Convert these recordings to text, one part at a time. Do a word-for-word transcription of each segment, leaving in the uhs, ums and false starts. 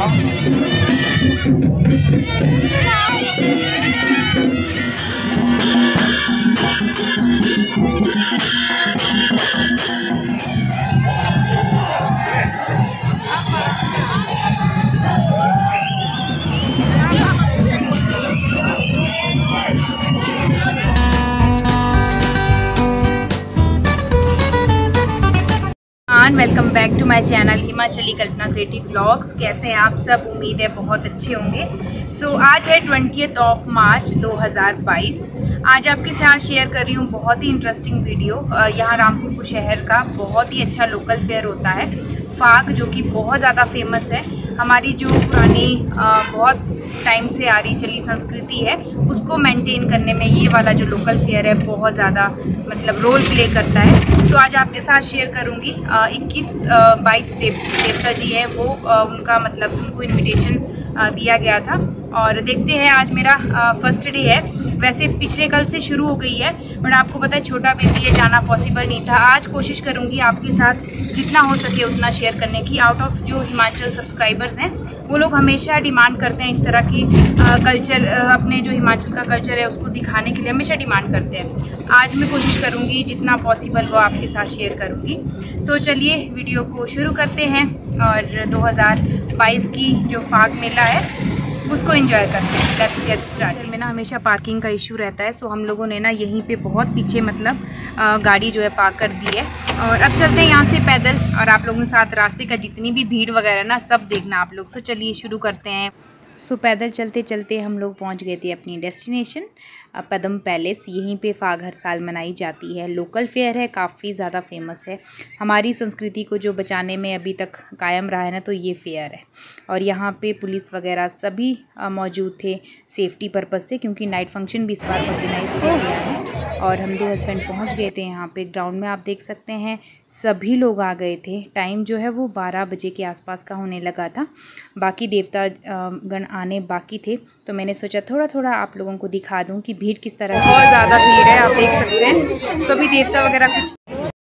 Welcome back to my channel Himachali Kalpana creative vlogs. कैसे हैं आप सब? उम्मीद है बहुत अच्छे होंगे। सो so, आज है ट्वेंटियथ ऑफ मार्च दो हज़ार बाईस। आज आपके साथ शेयर कर रही हूँ बहुत ही इंटरेस्टिंग वीडियो। यहाँ रामपुर शहर का बहुत ही अच्छा लोकल फेयर होता है फाग, जो कि बहुत ज़्यादा फेमस है। हमारी जो पुरानी बहुत टाइम से आ रही चली संस्कृति है उसको मेंटेन करने में ये वाला जो लोकल फेयर है बहुत ज़्यादा मतलब रोल प्ले करता है। तो आज आपके साथ शेयर करूँगी इक्कीस बाईस देव देवता जी हैं वो आ, उनका मतलब उनको इनविटेशन दिया गया था और देखते हैं। आज मेरा फर्स्ट डे है। वैसे पिछले कल से शुरू हो गई है बट आपको पता है छोटा बेबी है, जाना पॉसिबल नहीं था। आज कोशिश करूँगी आपके साथ जितना हो सके उतना शेयर करने की। आउट ऑफ जो हिमाचल सब्सक्राइबर्स हैं वो लोग हमेशा डिमांड करते हैं इस तरह की कल्चर, अपने जो हिमाचल का कल्चर है उसको दिखाने के लिए हमेशा डिमांड करते हैं। आज मैं कोशिश करूँगी जितना पॉसिबल वो आपके साथ शेयर करूँगी। सो चलिए वीडियो को शुरू करते हैं और दो हज़ार बाईस की जो फाग मेला है उसको एंजॉय करते हैं। Let's get start. में ना हमेशा पार्किंग का इशू रहता है, सो हम लोगों ने ना यहीं पे बहुत पीछे मतलब गाड़ी जो है पार्क कर दी है और अब चलते हैं यहाँ से पैदल और आप लोगों के साथ रास्ते का जितनी भी भीड़ वगैरह ना सब देखना आप लोग। सो चलिए शुरू करते हैं। सो पैदल चलते चलते हम लोग पहुँच गए थे अपनी डेस्टिनेशन पद्म पैलेस। यहीं पे फाग हर साल मनाई जाती है। लोकल फेयर है, काफ़ी ज़्यादा फेमस है। हमारी संस्कृति को जो बचाने में अभी तक कायम रहा है ना तो ये फेयर है। और यहाँ पे पुलिस वगैरह सभी मौजूद थे सेफ्टी पर्पज़ से, क्योंकि नाइट फंक्शन भी इस बार ऑर्गेनाइज किया गया है। और हम दो हस्बैंड पहुँच गए थे यहाँ पे ग्राउंड में। आप देख सकते हैं सभी लोग आ गए थे। टाइम जो है वो बारह बजे के आसपास का होने लगा था। बाकी देवता गण आने बाकी थे तो मैंने सोचा थोड़ा थोड़ा आप लोगों को दिखा दूं कि भीड़ किस तरह। बहुत ज़्यादा भीड़ है, आप देख सकते हैं। सभी देवता वगैरह कुछ।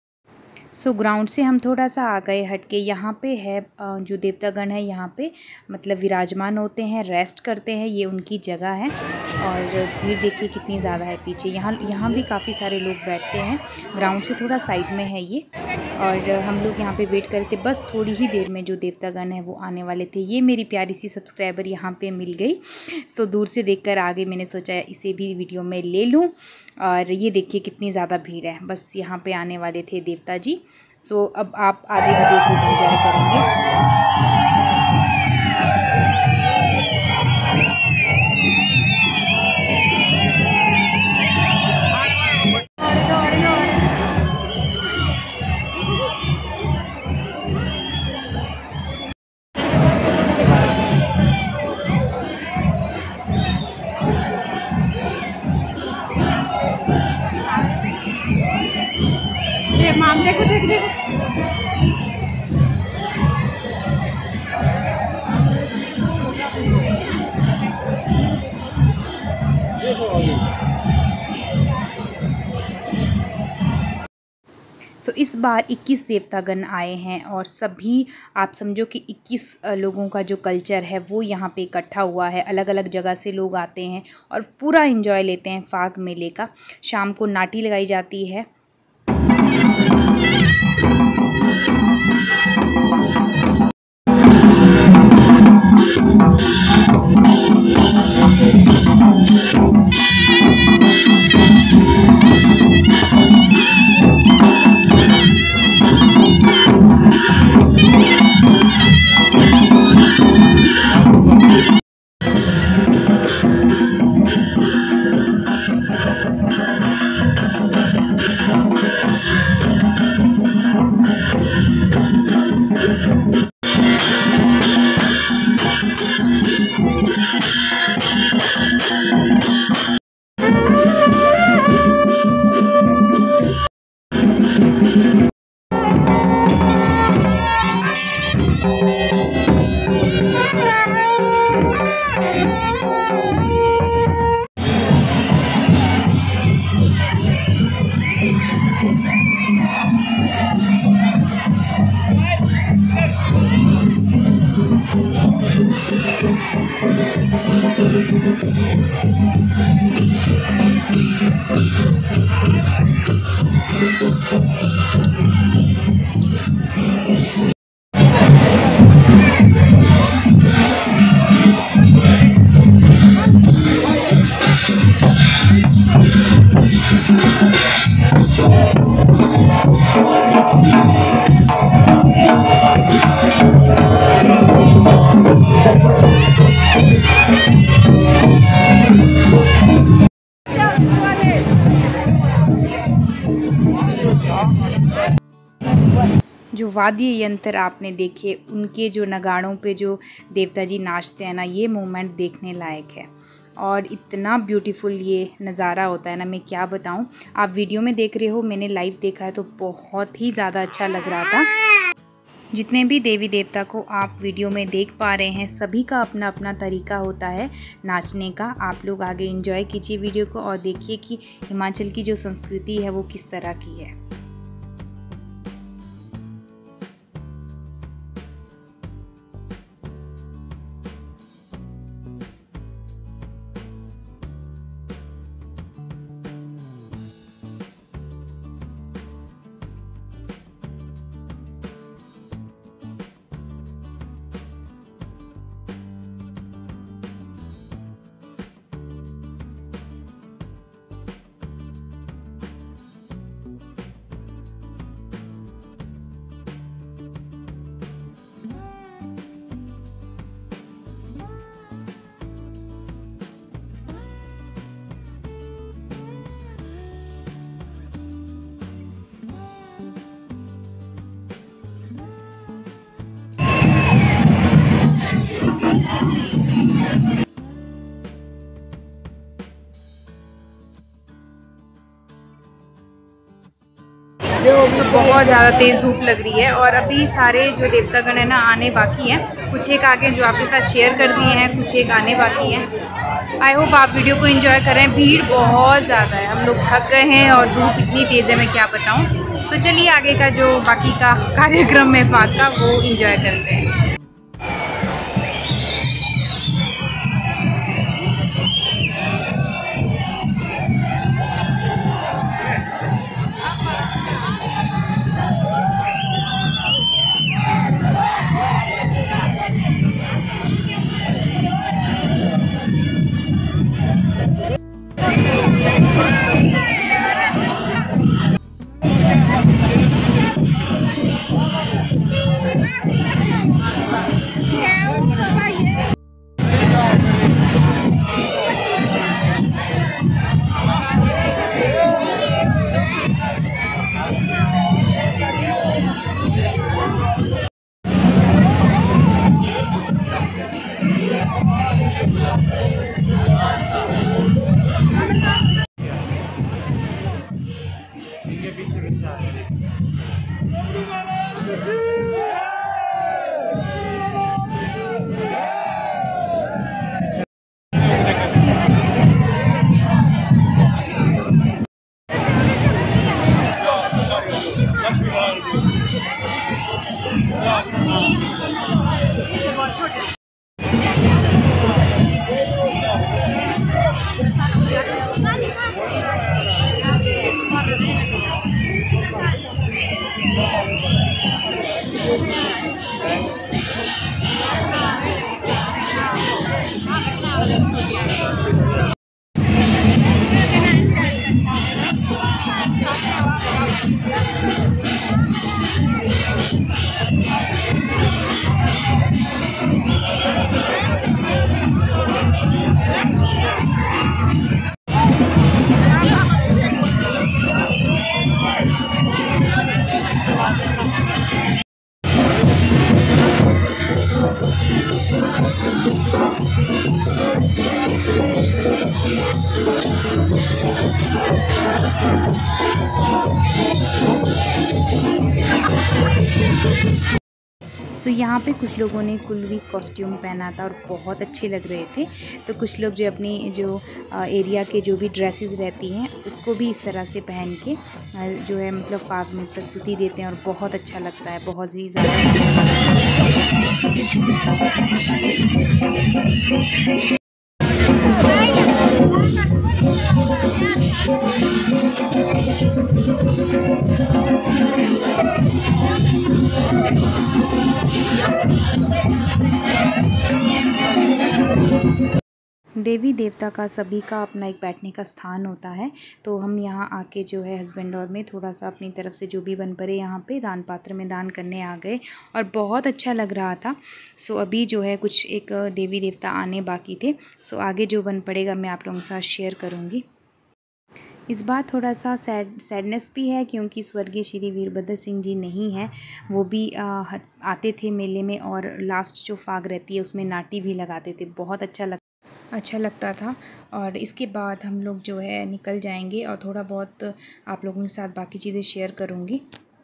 सो so, ग्राउंड से हम थोड़ा सा आ गए हटके। यहाँ पे है जो देवतागण है यहाँ पे मतलब विराजमान होते हैं, रेस्ट करते हैं, ये उनकी जगह है। और भीड़ देखिए कितनी ज़्यादा है पीछे। यहाँ यहाँ भी काफ़ी सारे लोग बैठते हैं। ग्राउंड से थोड़ा साइड में है ये। और हम लोग यहाँ पे वेट कर रहे थे। बस थोड़ी ही देर में जो देवतागण है वो आने वाले थे। ये मेरी प्यारी सी सब्सक्राइबर यहाँ पे मिल गई। सो so, दूर से देखकर आ गई, मैंने सोचा इसे भी वीडियो में ले लूँ। और ये देखिए कितनी ज़्यादा भीड़ है। बस यहाँ पे आने वाले थे देवता जी। सो so, अब आप आगे वीडियो को एंजॉय करेंगे। माम देखो देख देखो तो इस बार इक्कीस देवतागण आए हैं और सभी आप समझो कि इक्कीस लोगों का जो कल्चर है वो यहाँ पे इकट्ठा हुआ है। अलग अलग जगह से लोग आते हैं और पूरा एंजॉय लेते हैं फाग मेले का। शाम को नाटी लगाई जाती है। जो वाद्य यंत्र आपने देखे, उनके जो नगाड़ों पे जो देवता जी नाचते हैं ना, ये मोमेंट देखने लायक है और इतना ब्यूटीफुल ये नज़ारा होता है ना, मैं क्या बताऊं। आप वीडियो में देख रहे हो, मैंने लाइव देखा है तो बहुत ही ज़्यादा अच्छा लग रहा था। जितने भी देवी देवता को आप वीडियो में देख पा रहे हैं, सभी का अपना अपना तरीका होता है नाचने का। आप लोग आगे एंजॉय कीजिए वीडियो को और देखिए कि हिमाचल की जो संस्कृति है वो किस तरह की है। बहुत ज़्यादा तेज़ धूप लग रही है और अभी सारे जो देवतागण है ना आने बाकी हैं। कुछ एक आगे जो आपके साथ शेयर कर दिए हैं, कुछ एक आने बाकी हैं। आई होप आप वीडियो को एंजॉय करें। भीड़ बहुत ज़्यादा है, हम लोग थक गए हैं और धूप इतनी तेज़ है मैं क्या बताऊं। तो चलिए आगे का जो बाकी का कार्यक्रम है बात का वो एंजॉय करते हैं। तो यहाँ पे कुछ लोगों ने कुल्वी कॉस्ट्यूम पहना था और बहुत अच्छे लग रहे थे। तो कुछ लोग जो अपनी जो एरिया के जो भी ड्रेसेस रहती हैं उसको भी इस तरह से पहन के जो है मतलब पार्क में प्रस्तुति देते हैं और बहुत अच्छा लगता है, बहुत ही ज़्यादा। देवी देवता का सभी का अपना एक बैठने का स्थान होता है। तो हम यहाँ आके जो है हस्बैंड और मैं थोड़ा सा अपनी तरफ से जो भी बन पड़े यहाँ पे दान पात्र में दान करने आ गए और बहुत अच्छा लग रहा था। सो अभी जो है कुछ एक देवी देवता आने बाकी थे। सो आगे जो बन पड़ेगा मैं आप लोगों के साथ शेयर करूँगी। इस बार थोड़ा सा सैड सैडनेस भी है क्योंकि स्वर्गीय श्री वीरभद्र सिंह जी नहीं हैं। वो भी आ, आते थे मेले में और लास्ट जो फाग रहती है उसमें नाटी भी लगाते थे। बहुत अच्छा लग अच्छा लगता था। और इसके बाद हम लोग जो है निकल जाएंगे और थोड़ा बहुत आप लोगों के साथ बाकी चीज़ें शेयर करूँगी।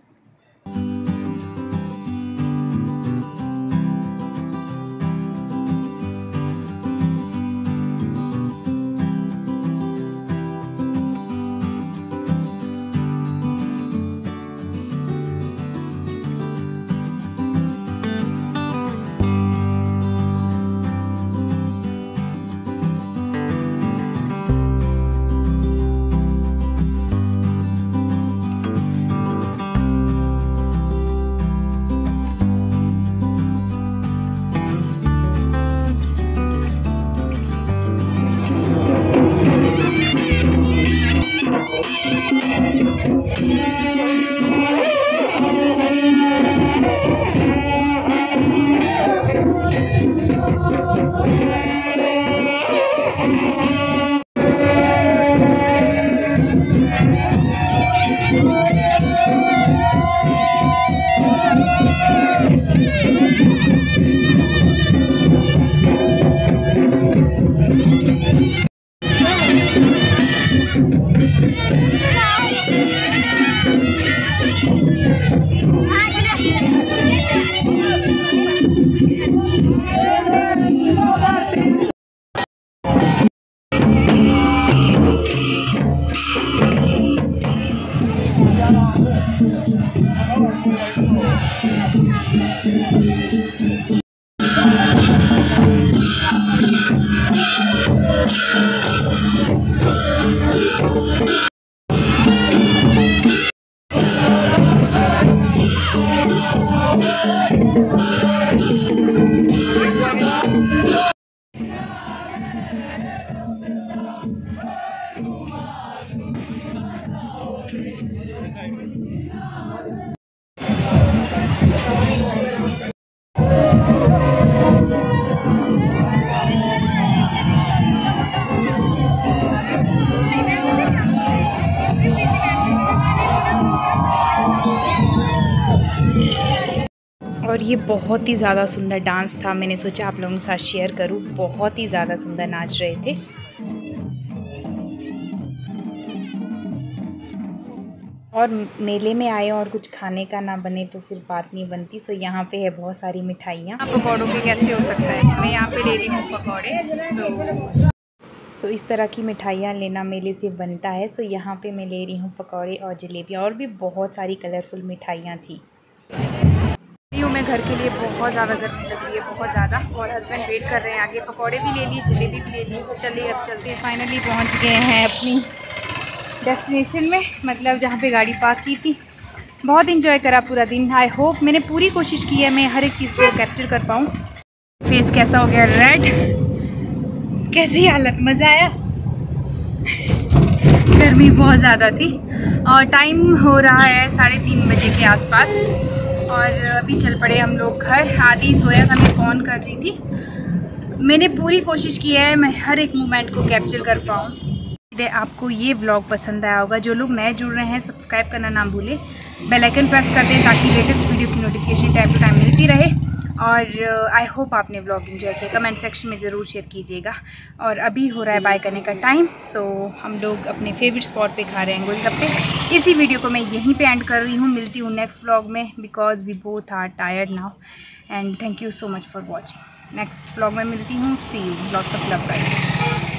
और ये बहुत ही ज़्यादा सुंदर डांस था। मैंने सोचा आप लोगों के साथ शेयर करूं। बहुत ही ज़्यादा सुंदर नाच रहे थे। और मेले में आए और कुछ खाने का ना बने तो फिर बात नहीं बनती। सो यहाँ पे है बहुत सारी मिठाइयाँ। पकौड़ों के कैसे हो सकता है। मैं यहाँ पे ले रही हूँ पकौड़े। सो सो इस तरह की मिठाइयाँ लेना मेले से बनता है। सो यहाँ पे मैं ले रही हूँ पकौड़े और जलेबियाँ और भी बहुत सारी कलरफुल मिठाइयाँ थी। मैं घर के लिए बहुत ज़्यादा गर्मी लग रही है, बहुत ज़्यादा। और हस्बैंड वेट कर रहे हैं आगे। पकौड़े भी ले लिए, जलेबी भी ले ली। सो चलिए अब चलते हैं। फाइनली पहुंच गए हैं अपनी डेस्टिनेशन में, मतलब जहां पे गाड़ी पार्क की थी। बहुत इंजॉय करा पूरा दिन। आई होप मैंने पूरी कोशिश की है मैं हर एक चीज़ को कैप्चर कर पाऊँ। फेस कैसा हो गया रेड, कैसी हालत, मज़ा आया। गर्मी बहुत ज़्यादा थी और टाइम हो रहा है साढ़े तीन बजे के आसपास और अभी चल पड़े हम लोग घर। आदि सोया था, मैं फ़ोन कर रही थी। मैंने पूरी कोशिश की है मैं हर एक मोमेंट को कैप्चर कर पाऊँ। आपको ये व्लॉग पसंद आया होगा। जो लोग नए जुड़ रहे हैं सब्सक्राइब करना ना भूलें, बेल आइकन प्रेस कर दें ताकि लेटेस्ट वीडियो की नोटिफिकेशन टाइम टू टाइम मिलती रहे। और आई uh, होप आपने व्लॉग एंजॉय किया। कमेंट सेक्शन में ज़रूर शेयर कीजिएगा। और अभी हो रहा है बाय करने का टाइम। सो so, हम लोग अपने फेवरेट स्पॉट पे खा रहे हैं गोलगप्पे। इसी वीडियो को मैं यहीं पे एंड कर रही हूँ। मिलती हूँ नेक्स्ट व्लॉग में because we both are tired now. And thank you so much for watching. Next vlog में मिलती हूँ। See you. Lots of love guys.